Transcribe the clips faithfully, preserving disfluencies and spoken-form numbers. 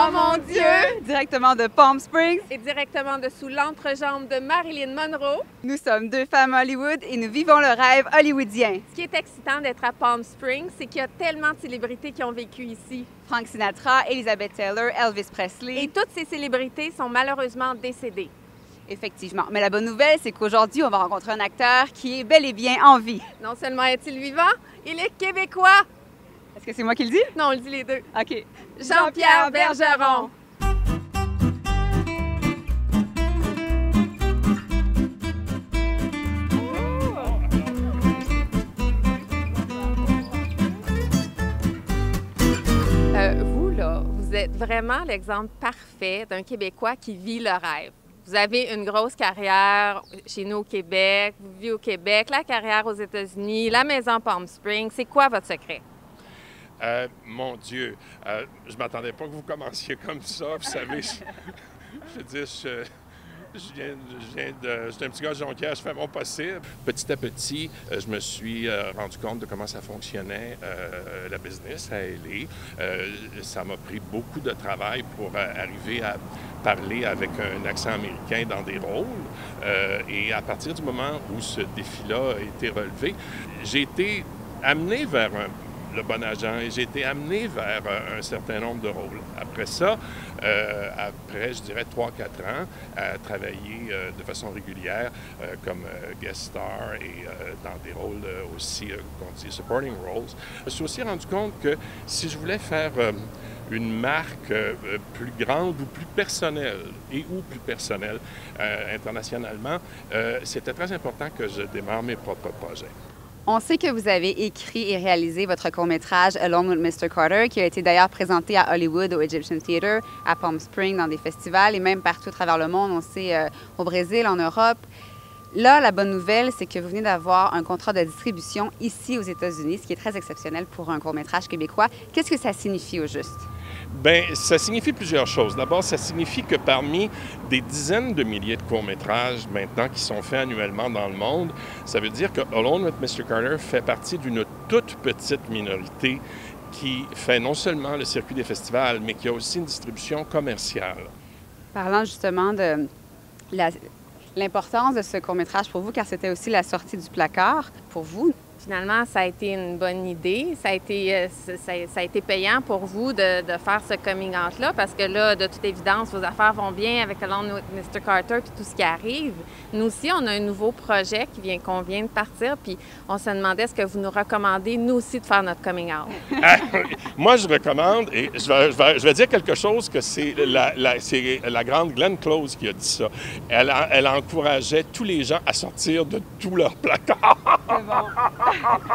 Oh mon Dieu! Directement de Palm Springs. Et directement de sous l'entrejambe de Marilyn Monroe. Nous sommes deux femmes à Hollywood et nous vivons le rêve hollywoodien. Ce qui est excitant d'être à Palm Springs, c'est qu'il y a tellement de célébrités qui ont vécu ici. Frank Sinatra, Elizabeth Taylor, Elvis Presley. Et toutes ces célébrités sont malheureusement décédées. Effectivement. Mais la bonne nouvelle, c'est qu'aujourd'hui, on va rencontrer un acteur qui est bel et bien en vie. Non seulement est-il vivant, il est québécois. Est-ce que c'est moi qui le dis? Non, on le dit les deux. OK. Jean-Pierre Bergeron. Euh, vous, là, vous êtes vraiment l'exemple parfait d'un Québécois qui vit le rêve. Vous avez une grosse carrière chez nous au Québec, vous vivez au Québec, la carrière aux États-Unis, la maison Palm Springs. C'est quoi votre secret? Euh, mon Dieu, euh, je ne m'attendais pas que vous commenciez comme ça. Vous savez, je, je veux dire, je, je viens, je viens de... Je suis un petit gars de Jonquière, je fais mon possible. Petit à petit, euh, je me suis euh, rendu compte de comment ça fonctionnait, euh, la business à L A. Euh, ça m'a pris beaucoup de travail pour euh, arriver à parler avec un accent américain dans des rôles. Euh, et à partir du moment où ce défi-là a été relevé, j'ai été amené vers un le bon agent et j'ai été amené vers euh, un certain nombre de rôles. Après ça, euh, après, je dirais, trois quatre ans, à travailler euh, de façon régulière euh, comme euh, guest star et euh, dans des rôles euh, aussi, euh, qu'on dit, supporting roles. Je me suis aussi rendu compte que si je voulais faire euh, une marque euh, plus grande ou plus personnelle, et ou plus personnelle euh, internationalement, euh, c'était très important que je démarre mes propres projets. On sait que vous avez écrit et réalisé votre court-métrage Alone with mister Carter, qui a été d'ailleurs présenté à Hollywood, au Egyptian Theatre, à Palm Springs, dans des festivals et même partout à travers le monde. On sait euh, au Brésil, en Europe. Là, la bonne nouvelle, c'est que vous venez d'avoir un contrat de distribution ici aux États-Unis, ce qui est très exceptionnel pour un court-métrage québécois. Qu'est-ce que ça signifie au juste? Bien, ça signifie plusieurs choses. D'abord, ça signifie que parmi des dizaines de milliers de courts-métrages maintenant qui sont faits annuellement dans le monde, ça veut dire que Alone with mister Carter fait partie d'une toute petite minorité qui fait non seulement le circuit des festivals, mais qui a aussi une distribution commerciale. Parlant justement de la... l'importance de ce court-métrage pour vous, car c'était aussi la sortie du placard pour vous. Finalement, ça a été une bonne idée. Ça a été, ça, ça a été payant pour vous de, de faire ce coming out-là parce que là, de toute évidence, vos affaires vont bien avec Alone with mister Carter puis tout ce qui arrive. Nous aussi, on a un nouveau projet qui vient, qu'on vient de partir puis on se demandait est-ce que vous nous recommandez, nous aussi, de faire notre coming out? Moi, je recommande, et je vais, je vais, je vais dire quelque chose que c'est la, la, c'est la grande Glenn Close qui a dit ça. Elle, elle encourageait tous les gens à sortir de tous leurs placards. C'est bon.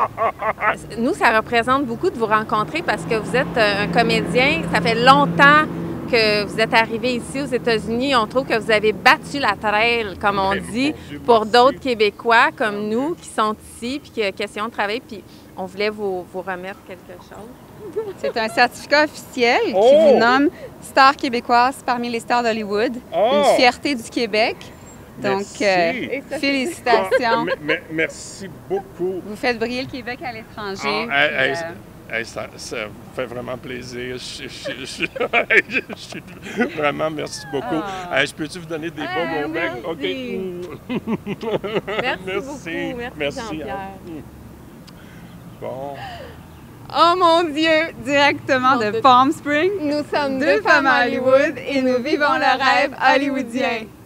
Nous, ça représente beaucoup de vous rencontrer parce que vous êtes un comédien. Ça fait longtemps que vous êtes arrivé ici aux États-Unis. On trouve que vous avez battu la trail, comme on dit, pour d'autres Québécois comme nous qui sont ici puis qui ont question de travail. Puis on voulait vous, vous remettre quelque chose. C'est un certificat officiel Oh! qui vous nomme star québécoise parmi les stars d'Hollywood. Oh! Une fierté du Québec. Donc, Merci. euh, félicitations. Ah, m- m- merci beaucoup. Vous faites briller le Québec à l'étranger. Ah, hey, puis, hey, euh, hey, ça, ça me fait vraiment plaisir. Je, je, je, je, je suis vraiment, merci beaucoup. Ah. Hey, je peux-tu vous donner des Ah, beaux mots? merci. OK. Merci, Merci. beaucoup. Merci, Merci. Jean-Pierre. Bon. Oh mon Dieu! Directement Bon, de de- Palm Springs. Nous sommes Deux femmes à Hollywood et nous vivons le rêve hollywoodien.